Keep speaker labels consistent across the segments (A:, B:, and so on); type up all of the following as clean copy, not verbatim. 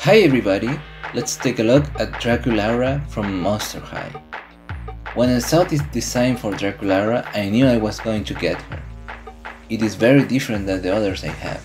A: Hi everybody, let's take a look at Draculaura from Monster High. When I saw this design for Draculaura, I knew I was going to get her. It is very different than the others I have.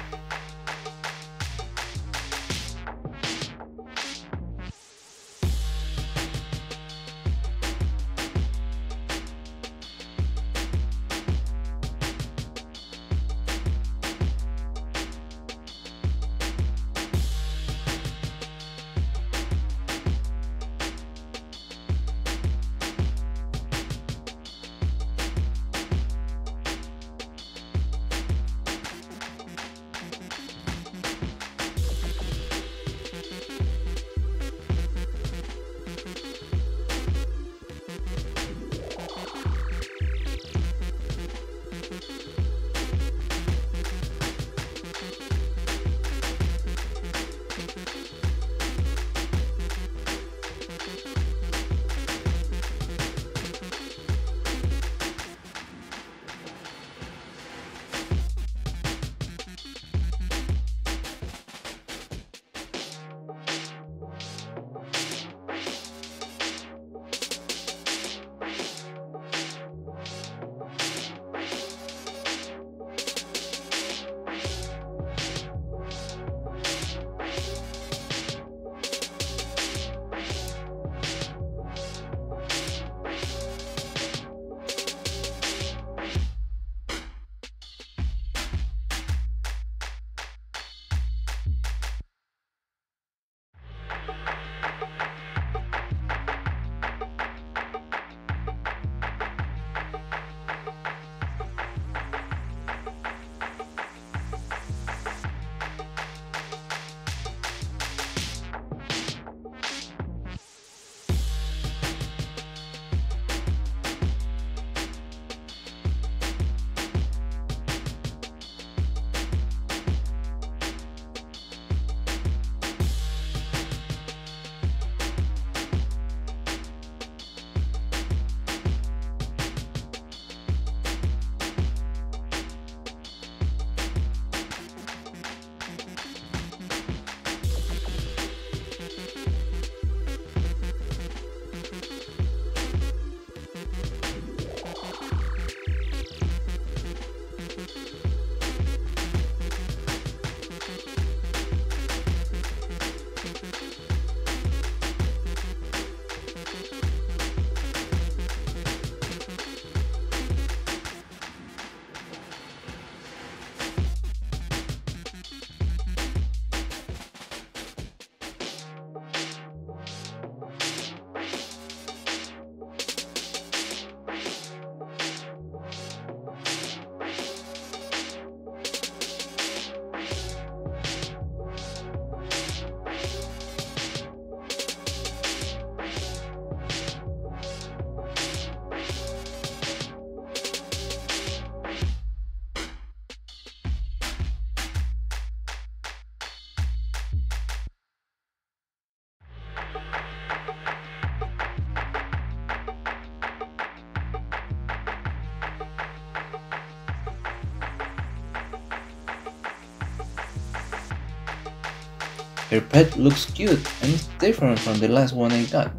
A: Her pet looks cute and is different from the last one I got.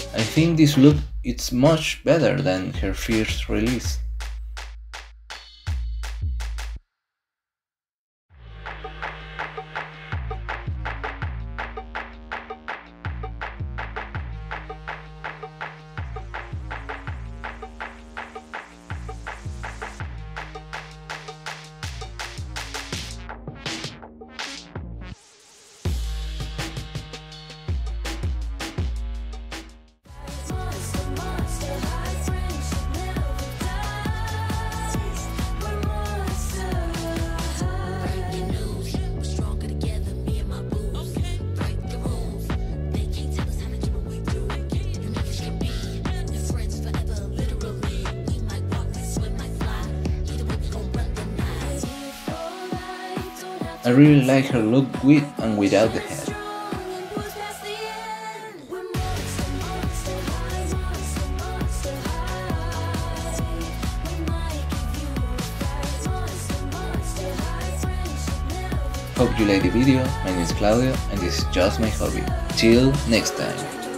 A: I think this look is much better than her first release. I really like her look with and without the hat. Hope you like the video. My name is Claudio and this is just my hobby. Till next time.